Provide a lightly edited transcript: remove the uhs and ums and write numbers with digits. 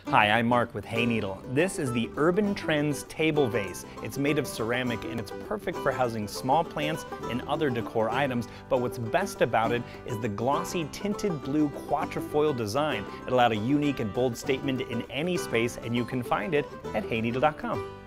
Hi, I'm Mark with Hayneedle. This is the Urban Trends table vase. It's made of ceramic and it's perfect for housing small plants and other decor items, but what's best about it is the glossy tinted blue Quatrefoil design. It allowed a unique and bold statement in any space, and you can find it at hayneedle.com.